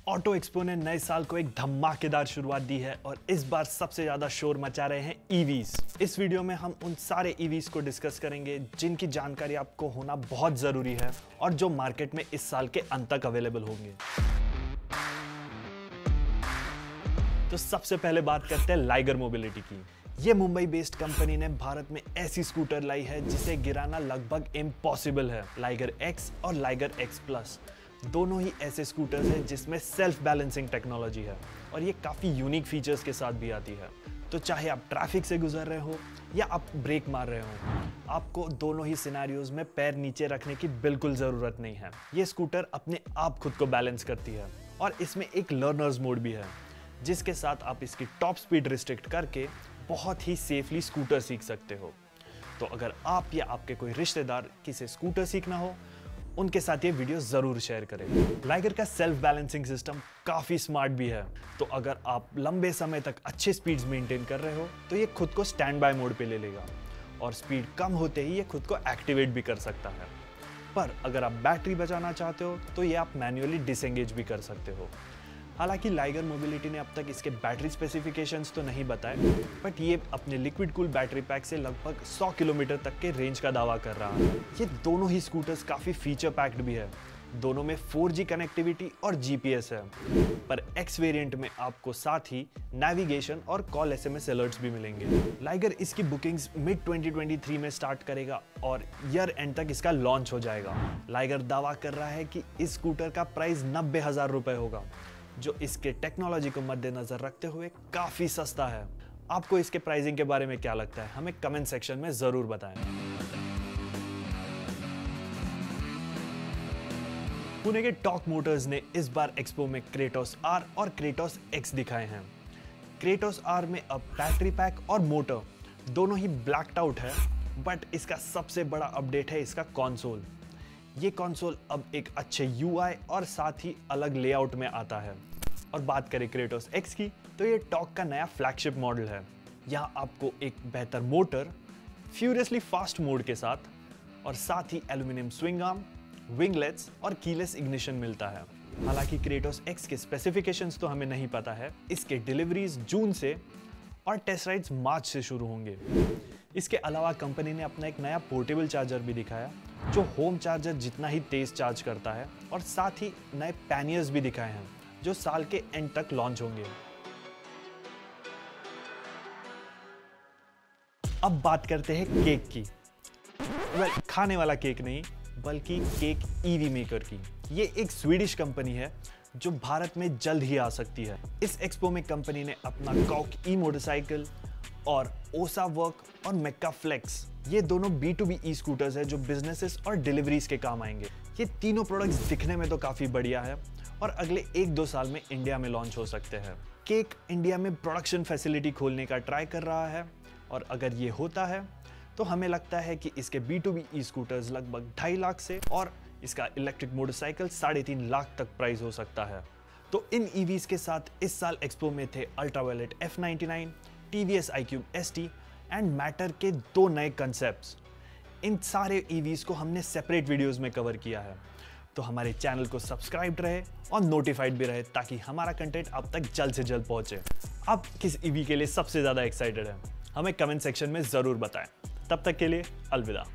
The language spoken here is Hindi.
ऑटो एक्सपो ने नए साल को एक धमाकेदार शुरुआत दी है और इस बार सबसे ज्यादा शोर मचा रहे हैं ईवीज। इस वीडियो में हम उन सारे ईवीज को डिस्कस करेंगे जिनकी जानकारी आपको होना बहुत जरूरी है और जो मार्केट में इस साल के अंत तक अवेलेबल होंगे। तो सबसे पहले बात करते हैं लाइगर मोबिलिटी की। ये मुंबई बेस्ड कंपनी ने भारत में ऐसी स्कूटर लाई है जिसे गिराना लगभग इम्पॉसिबल है। लाइगर एक्स और लाइगर एक्स प्लस दोनों ही ऐसे स्कूटर्स हैं जिसमें सेल्फ बैलेंसिंग टेक्नोलॉजी है और ये काफ़ी यूनिक फीचर्स के साथ भी आती है। तो चाहे आप ट्रैफिक से गुजर रहे हो या आप ब्रेक मार रहे हो, आपको दोनों ही सिनेरियोज में पैर नीचे रखने की बिल्कुल ज़रूरत नहीं है। ये स्कूटर अपने आप खुद को बैलेंस करती है और इसमें एक लर्नर्स मोड भी है जिसके साथ आप इसकी टॉप स्पीड रिस्ट्रिक्ट करके बहुत ही सेफली स्कूटर सीख सकते हो। तो अगर आप या आपके कोई रिश्तेदार किसी स्कूटर सीखना हो, उनके साथ ये वीडियो जरूर शेयर करें। लाइगर का सेल्फ बैलेंसिंग सिस्टम काफी स्मार्ट भी है, तो अगर आप लंबे समय तक अच्छे स्पीड्स मेंटेन कर रहे हो तो ये खुद को स्टैंड बाय मोड पे ले लेगा और स्पीड कम होते ही ये खुद को एक्टिवेट भी कर सकता है। पर अगर आप बैटरी बचाना चाहते हो तो ये आप मैन्युअली डिसएंगेज भी कर सकते हो। हालांकि लाइगर मोबिलिटी ने अब तक इसके बैटरी स्पेसिफिकेशंस तो नहीं बताए, बट ये अपने लिक्विड कूल बैटरी पैक से लगभग 100 किलोमीटर तक के रेंज का दावा कर रहा है। ये दोनों ही स्कूटर्स काफ़ी फीचर पैक्ड भी है। दोनों में 4G कनेक्टिविटी और GPS है, पर X वेरिएंट में आपको साथ ही नेविगेशन और कॉल SMS अलर्ट्स भी मिलेंगे। लाइगर इसकी बुकिंग्स मिड 2023 में स्टार्ट करेगा और ईयर एंड तक इसका लॉन्च हो जाएगा। लाइगर दावा कर रहा है कि इस स्कूटर का प्राइस 90,000 रुपये होगा, जो इसके टेक्नोलॉजी को मद्देनजर रखते हुए काफी सस्ता है। आपको इसके प्राइसिंग के बारे में क्या लगता है, हमें कमेंट सेक्शन में जरूर बताएं। पुणे के टॉर्क मोटर्स ने इस बार एक्सपो में क्रेटोस R और क्रेटोस X दिखाए हैं। क्रेटोस R में अब बैटरी पैक और मोटर दोनों ही ब्लैक्ड आउट है, बट इसका सबसे बड़ा अपडेट है इसका कंसोल। ये कंसोल अब एक अच्छे UI और साथ ही अलग लेआउट में आता है। और बात करें क्रेटोस X की, तो ये टॉर्क का नया फ्लैगशिप मॉडल है। यहाँ आपको एक बेहतर मोटर, फ्यूरियसली फास्ट मोड के साथ और साथ ही एल्यूमिनियम स्विंग आर्म, विंगलेट्स और कीलेस इग्निशन मिलता है। हालांकि क्रेटोस X के स्पेसिफिकेशंस तो हमें नहीं पता है। इसके डिलीवरीज जून से और टेस्ट राइड्स मार्च से शुरू होंगे। इसके अलावा कंपनी ने अपना एक नया पोर्टेबल चार्जर भी दिखाया जो होम चार्जर जितना ही तेज चार्ज करता है, और साथ ही नए पैनियर्स भी दिखाए हैं जो साल के एंड तक लॉन्च होंगे। अब बात करते हैं केक की। खाने वाला केक नहीं, बल्कि केक ईवी मेकर की। ये एक स्वीडिश कंपनी है जो भारत में जल्द ही आ सकती है। इस एक्सपो में कंपनी ने अपना कॉक ई मोटरसाइकिल और ओसा वर्क और मेक्का फ्लेक्स, ये दोनों B2B ई स्कूटर्स है जो बिजनेसेस और डिलीवरीज के काम आएंगे। ये तीनों प्रोडक्ट्स दिखने में तो काफी बढ़िया है और अगले 1-2 साल में इंडिया में लॉन्च हो सकते हैं। केक इंडिया में प्रोडक्शन फैसिलिटी खोलने का ट्राई कर रहा है और अगर ये होता है तो हमें लगता है कि इसके B2B ई स्कूटर्स लगभग 2.5 लाख से और इसका इलेक्ट्रिक मोटरसाइकिल 3.5 लाख तक प्राइस हो सकता है। तो इन ईवीज के साथ इस साल एक्सपो में थे Ultraviolette F99, TVS iQube ST and Matter के 2 नए कंसेप्ट्स। इन सारे ईवीज को हमने सेपरेट वीडियोस में कवर किया है, तो हमारे चैनल को सब्सक्राइब रहे और नोटिफाइड भी रहे ताकि हमारा कंटेंट आप तक जल्द से जल्द पहुंचे। आप किस ईवी के लिए सबसे ज्यादा एक्साइटेड है, हमें कमेंट सेक्शन में जरूर बताएं। तब तक के लिए अलविदा।